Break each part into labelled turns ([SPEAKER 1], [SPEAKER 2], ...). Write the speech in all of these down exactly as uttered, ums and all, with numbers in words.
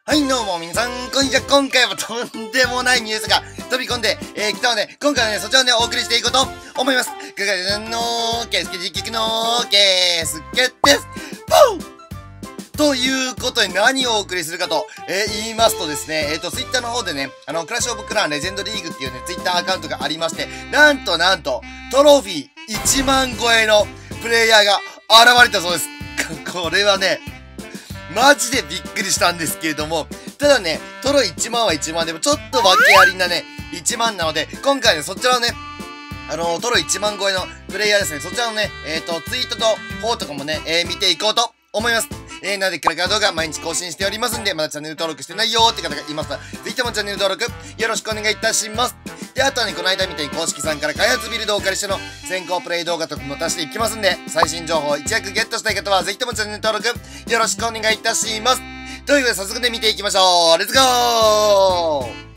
[SPEAKER 1] はい、どうも皆さん、こんにちは。今回はとんでもないニュースが飛び込んで、えー、来たので、今回はね、そちらをね、お送りしていこうと思います。ガガガのー、ケースケ実況のー、ケースケです。ポンということで何をお送りするかと、えー、言いますとですね、えっ、ー、と、ツイッターの方でね、あの、クラッシュオブクランレジェンドリーグっていうね、ツイッターアカウントがありまして、なんとなんと、トロフィーいちまん超えのプレイヤーが現れたそうです。これはね、マジでびっくりしたんですけれども、ただね、トロいちまんはいちまんでもちょっと訳ありなね、いちまんなので、今回ね、そちらをね、あのー、トロいちまん超えのプレイヤーですね、そちらのね、えっと、ツイートと方とかもね、えー、見ていこうと思います。えー、なので、キャラクター動画毎日更新しておりますんで、まだチャンネル登録してないよーって方がいますら、ぜひともチャンネル登録よろしくお願いいたします。で、あとはね、この間みたいに公式さんから開発ビルドをお借りしての先行プレイ動画とかも出していきますんで、最新情報を一躍ゲットしたい方は、ぜひともチャンネル登録よろしくお願いいたします。ということで、早速ね、見ていきましょう。レッツゴー！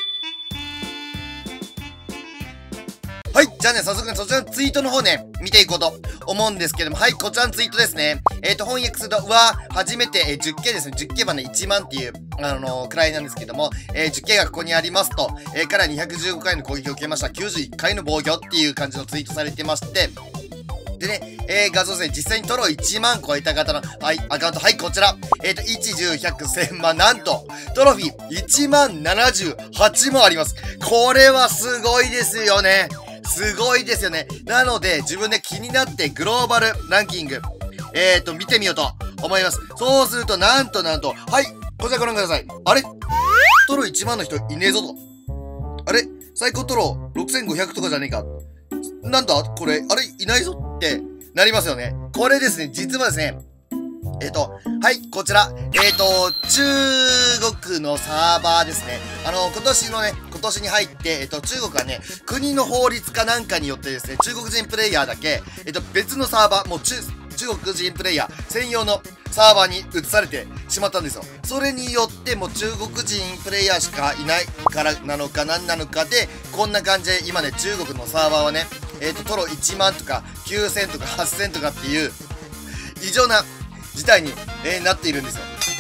[SPEAKER 1] はい。じゃあね、早速ね、そちらのツイートの方ね、見ていこうと思うんですけども、はい、こちらのツイートですね。えっと、翻訳すると、うわー、初めて、えー、じゅっケー ですね。じゅっケー はね、いちまんっていう、あのー、くらいなんですけども、えー、じゅっケー がここにありますと、えー、からにひゃくじゅうごかいの攻撃を受けました。きゅうじゅういっかいの防御っていう感じのツイートされてまして、でね、えー、画像ですね、実際にトロいちまん超えた方の、はい、アカウント、はい、こちら。えっ、ー、と、いち、じゅう、ひゃく、せんまん、なんと、トロフィーいちまんななじゅうはちもあります。これはすごいですよね。すごいですよね。なので、自分で気になってグローバルランキング、えっ、ー、と、見てみようと思います。そうすると、なんとなんと、はい、こちらご覧ください。あれトロいちまんの人いねえぞと。あれ最高トロろくせんごひゃくとかじゃねえか。なんだこれ、あれいないぞってなりますよね。これですね、実はですね、えっ、ー、と、はい、こちら、えっ、ー、と、中国のサーバーですね。あの、今年のね、今年に入って、えっ、ー、と、中国はね、国の法律かなんかによってですね、中国人プレイヤーだけ、えっ、と、別のサーバー、もう中、中国人プレイヤー専用のサーバーに移されてしまったんですよ。それによってもう中国人プレイヤーしかいないからなのか何なのかで、こんな感じで今ね、中国のサーバーはね、えっ、と、トロいちまんとかきゅうせんとかはっせんとかっていう異常な事態に、えー、なっているんですよ。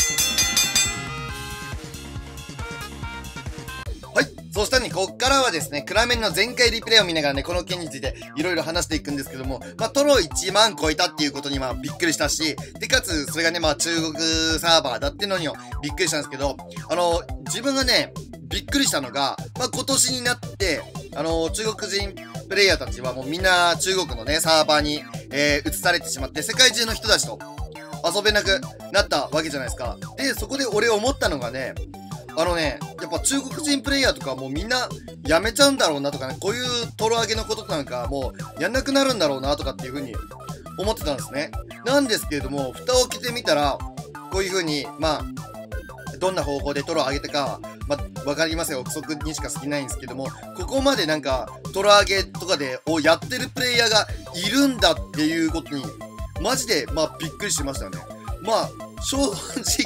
[SPEAKER 1] はい。そしたらね、こっからはですね、暗めの全開リプレイを見ながらね、この件についていろいろ話していくんですけども、まあ、トロいちまん超えたっていうことにまあびっくりしたし、で、かつ、それがね、まあ、中国サーバーだっていうのにもびっくりしたんですけど、あの、自分がね、びっくりしたのが、まあ、今年になって、あの、中国人プレイヤーたちはもうみんな中国のね、サーバーに、えー、移されてしまって、世界中の人たちと遊べなくなったわけじゃないですか。で、そこで俺思ったのがね、あのね、やっぱ中国人プレイヤーとかもうみんなやめちゃうんだろうなとかね、こういうトロ上げのことなんかもうやんなくなるんだろうなとかっていう風に思ってたんですね。なんですけれども、蓋を開けてみたら、こういう風に、まあ、どんな方法でトロ上げたか、まあ、わかりますよ。憶測にしか好きないんですけども、ここまでなんか、トロ上げとかで、をやってるプレイヤーがいるんだっていうことに、マジで、まあ、びっくりしましたよね。まあ、正直、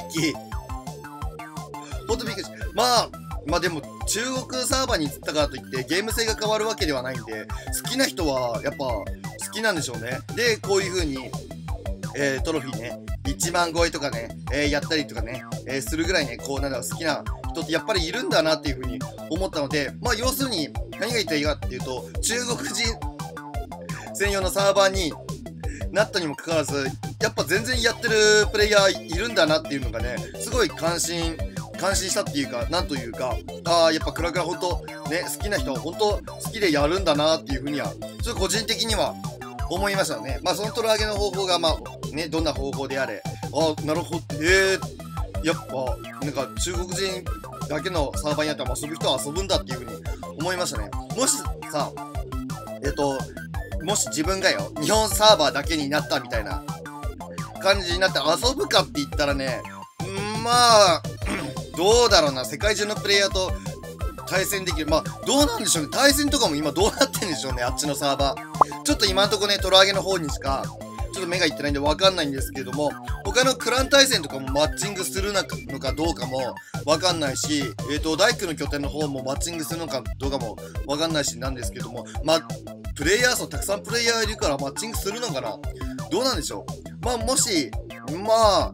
[SPEAKER 1] ほんとびっくりしまあ、まあでも、中国サーバーに行ったからといって、ゲーム性が変わるわけではないんで、好きな人は、やっぱ、好きなんでしょうね。で、こういう風に、えー、トロフィーね、いちまん超えとかね、えー、やったりとかね、えー、するぐらいね、こう、なんだろう、好きな人ってやっぱりいるんだなっていう風に思ったので、まあ、要するに、何が言いたいかっていうと、中国人専用のサーバーになったにもかかわらず、やっぱ全然やってるプレイヤーいるんだなっていうのがね、すごい関心、感心したっていうか、なんというか、ああ、やっぱクラクラほんと、ね、好きな人はほんと好きでやるんだなっていう風には、ちょっと個人的には思いましたね。まあ、そのトロ上げの方法が、まあ、ね、どんな方法であれ、ああ、なるほど、ええー、やっぱ、なんか中国人だけのサーバーにあったら遊ぶ人は遊ぶんだっていう風に思いましたね。もしさ、えっと、もし自分がよ、日本サーバーだけになったみたいな感じになって遊ぶかって言ったらね、んまあ、どうだろうな、世界中のプレイヤーと対戦できる。まあ、どうなんでしょうね。対戦とかも今どうなってんでしょうね、あっちのサーバー。ちょっと今んとこね、トロ上げの方にしか、ちょっと目がいってないんでわかんないんですけども、他のクラン対戦とかもマッチングするのかどうかもわかんないし、えっと、大工の拠点の方もマッチングするのかどうかもわかんないしなんですけども、まあ、プレイヤー層たくさんプレイヤーいるからマッチングするのかなどうなんでしょう。まあ、もし、まあ、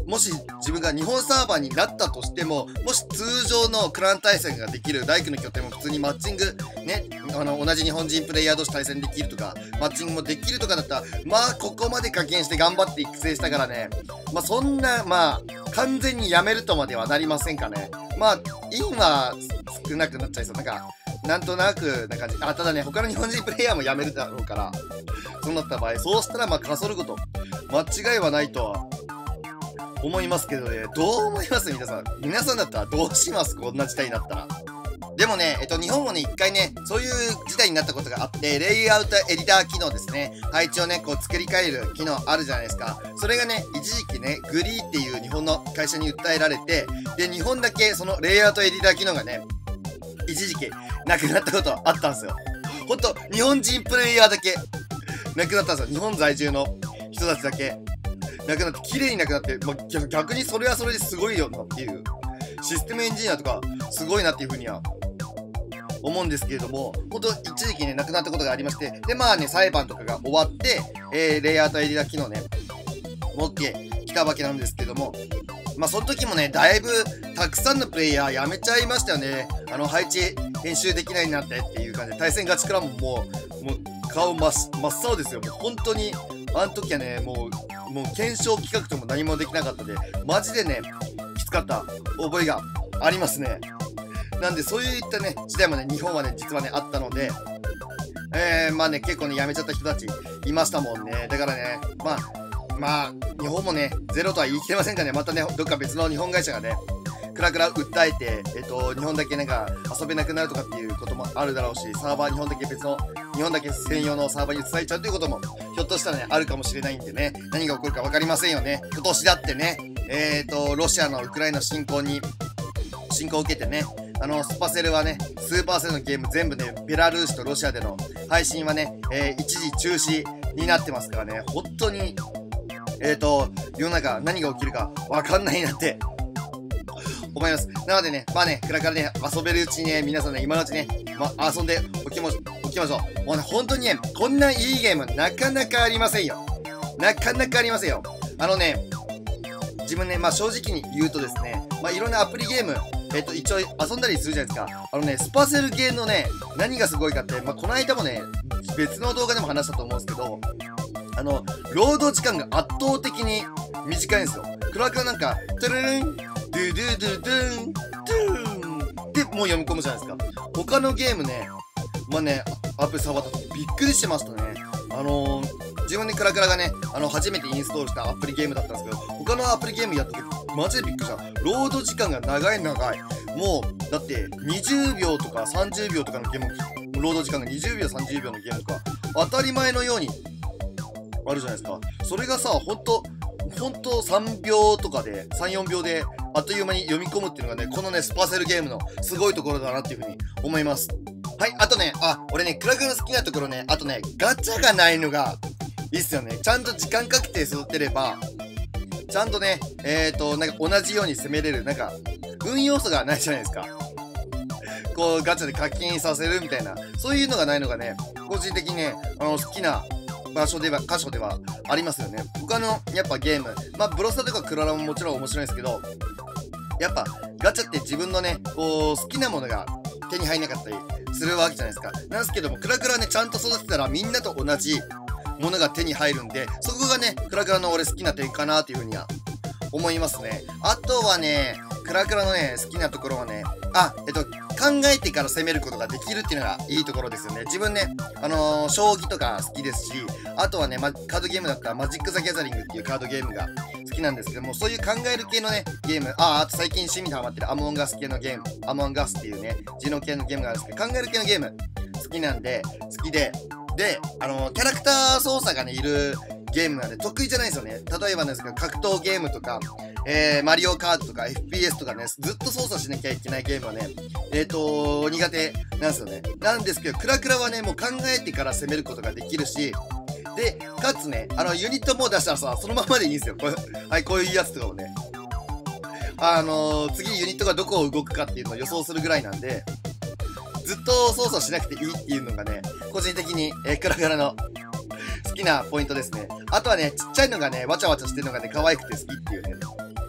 [SPEAKER 1] もし自分が日本サーバーになったとしても、もし通常のクラン対戦ができる大工の拠点も普通にマッチング、ね、あの、同じ日本人プレイヤー同士対戦できるとか、マッチングもできるとかだったら、まあ、ここまで課金して頑張って育成したからね、まあ、そんな、まあ、完全にやめるとまではなりませんかね。まあ、今、少なくなっちゃいそう。なんか、なんとなくな感じ。あ、ただね、他の日本人プレイヤーもやめるだろうから、そうなった場合、そうしたら、まあ、かそること、間違いはないとは、思いますけどね。どう思います皆さん。皆さんだったらどうしますこんな事態になったら。でもね、えっと、日本もね、一回ね、そういう事態になったことがあって、レイアウトエディター機能ですね。配置をね、こう作り変える機能あるじゃないですか。それがね、一時期ね、グリーっていう日本の会社に訴えられて、で、日本だけそのレイアウトエディター機能がね、一時期なくなったことあったんですよ。ほんと、日本人プレイヤーだけなくなったんですよ。日本在住の人たちだけ。なくなって、綺麗になくなって、まあ、逆にそれはそれですごいよなっていう。システムエンジニアとか、すごいなっていうふうには、思うんですけれども、ほんと、一時期ね、なくなったことがありまして、で、まあね、裁判とかが終わって、えー、レイアウトエディター機能ね、持ってきたわけなんですけども、まあ、その時もね、だいぶ、たくさんのプレイヤーやめちゃいましたよね。あの、配置、編集できないようになってっていう感じで、対戦ガチからももう、もう、顔真っ真っ青ですよ。もう本当に、あの時はね、もう、もう検証企画とも何もできなかったで、マジでね、きつかった覚えがありますね。なんで、そういったね、時代もね、日本はね、実はね、あったので、えー、まあね、結構ね、辞めちゃった人たちいましたもんね。だからね、まあ、まあ、日本もね、ゼロとは言い切れませんがね、またね、どっか別の日本会社がね、クラクラ訴えて、えっと、日本だけなんか遊べなくなるとかっていうこともあるだろうし、サーバー日本だけ別の、日本だけ専用のサーバーに移されちゃうということも、ひょっとしたらね、あるかもしれないんでね、何が起こるか分かりませんよね。今年だってね、えっと、ロシアのウクライナ侵攻に、侵攻を受けてね、あの、スパセルはね、スーパーセルのゲーム全部ね、ベラルーシとロシアでの配信はね、えー、一時中止になってますからね、本当に、えっと、世の中何が起きるか分かんないなって、思います。なのでね、まあね、クラクラね、遊べるうちにね、皆さんね、今のうちね、まあ、遊んでおきましょう。おきましょう。もうね、本当にね、こんないいゲーム、なかなかありませんよ。なかなかありませんよ。あのね、自分ね、まあ正直に言うとですね、まあいろんなアプリゲーム、えっと、一応遊んだりするじゃないですか。あのね、スパセル系のね、何がすごいかって、まあこの間もね、別の動画でも話したと思うんですけど、あの、労働時間が圧倒的に短いんですよ。クラクラなんか、トゥルルン、ドゥドゥドゥドゥン、ドゥーンってもう読み込むじゃないですか。他のゲームね、まあね、アプリ触った時びっくりしてましたね。あのー、自分でクラクラがね、あの、初めてインストールしたアプリゲームだったんですけど、他のアプリゲームやった時、マジでびっくりした。ロード時間が長い長い。もう、だって、にじゅうびょうとかさんじゅうびょうとかのゲーム、ロード時間がにじゅうびょう、さんじゅうびょうのゲームとか、当たり前のように、あるじゃないですか。それがさ、ほんと、ほんとさんびょうとかで、さん、よんびょうで、あっという間に読み込むっていうのがね、このね、スパセルゲームのすごいところだなっていうふうに思います。はい、あとね、あ、俺ね、クラクラの好きなところね、あとね、ガチャがないのが、いいっすよね。ちゃんと時間かけて育てれば、ちゃんとね、えーと、なんか同じように攻めれる、なんか、運要素がないじゃないですか。こう、ガチャで課金させるみたいな、そういうのがないのがね、個人的にね、あの、好きな場所では、箇所ではありますよね。他の、やっぱゲーム、まあ、ブロスタとかクララももちろん面白いんですけど、やっぱ、ガチャって自分のね、こう、好きなものが手に入んなかったりするわけじゃないですか。なんですけども、クラクラね、ちゃんと育てたらみんなと同じものが手に入るんで、そこがね、クラクラの俺好きな点かなというふうには思いますね。あとはね、クラクラのね、好きなところはね、あ、えっと、考えてから攻めることができるっていうのがいいところですよね。自分ね、あのー、将棋とか好きですし、あとはね、ま、カードゲームだったらマジック・ザ・ギャザリングっていうカードゲームが好きなんですけども、そういう考える系のね、ゲーム、あ、あと最近趣味にハマってるアモンガス系のゲーム、アモンガスっていうね、ジノ系のゲームがあるんですけど、考える系のゲーム好きなんで、好きで、で、あのー、キャラクター操作がね、いるゲームなんで得意じゃないんですよね。例えばですけど、格闘ゲームとか、えー、マリオカートとか エフピーエス とかね、ずっと操作しなきゃいけないゲームはね、えーとー、苦手なんですよね。なんですけど、クラクラはね、もう考えてから攻めることができるし、で、かつね、あの、ユニットも出したらさ、そのままでいいんですよ。これはい、こういうやつとかをね。あのー、次ユニットがどこを動くかっていうのを予想するぐらいなんで、ずっと操作しなくていいっていうのがね、個人的に、えー、クラクラの好きなポイントですね。あとはね、ちっちゃいのがね、わちゃわちゃしてるのがね、可愛くて好きっていうね。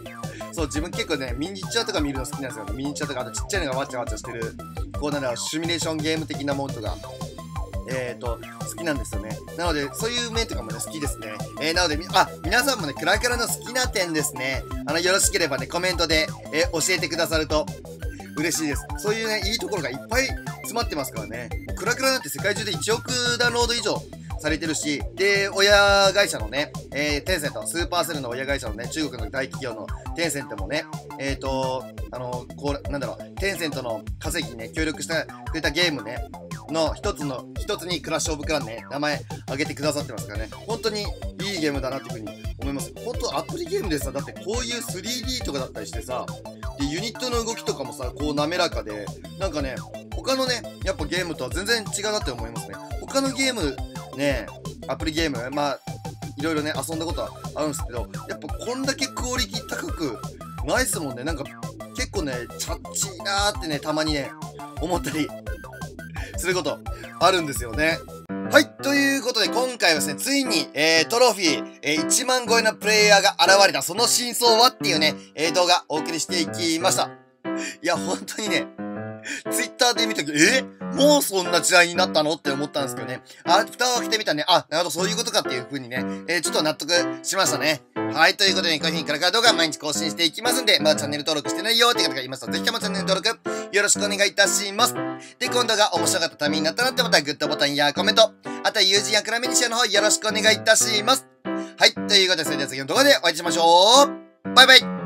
[SPEAKER 1] そう、自分結構ね、ミニチュアとか見るの好きなんですよね。ミニチュアとか、あとちっちゃいのがわちゃわちゃしてる、こうなんだろう、シミュレーションゲーム的なものとか、えーと、好きなんですよね。なので、そういう面とかもね、好きですね。えー、なので、あ、皆さんもね、クラクラの好きな点ですね。あの、よろしければね、コメントで、えー、教えてくださると、嬉しいです。そういうね、いいところがいっぱい詰まってますからね。クラクラなんて世界中でいちおくダウンロード以上されてるし、で、親会社のね、えー、テンセント、スーパーセルの親会社のね、中国の大企業のテンセントもね、えーと、あの、こう、なんだろう、テンセントの稼ぎにね、協力してくれたゲームね、の一つの、一つにクラッシュオブクランね、名前挙げてくださってますからね、本当にいいゲームだなっていうふうに思います。本当アプリゲームでさ、だってこういう スリーディー とかだったりしてさ、で、ユニットの動きとかもさ、こう滑らかで、なんかね、他のね、やっぱゲームとは全然違うなって思いますね。他のゲーム、ね、アプリゲーム、まあ、いろいろね、遊んだことはあるんですけど、やっぱこんだけクオリティ高くないっすもんね。なんか、結構ね、チャッチーなーってね、たまにね、思ったりすることあるんですよね。はい。ということで、今回はですね、ついに、えー、トロフィー、えー、いちまん超えのプレイヤーが現れた、その真相はっていうね、えー、動画お送りしていきました。いや、本当にね、ツイッターで見たけど、えもうそんな時代になったのって思ったんですけどね。あ、蓋を開けてみたらね、あ、なるほど、そういうことかっていう風にね、えー、ちょっと納得しましたね。はい、ということで、こういう風にクラクラ動画毎日更新していきますんで、まだチャンネル登録してないよって方がいますと、ぜひともチャンネル登録よろしくお願いいたします。で、今度が面白かったためになったなって思ったら、グッドボタンやコメント、あとは友人やクラメニシアの方よろしくお願いいたします。はい、ということで、それでは次の動画でお会いしましょう。バイバイ。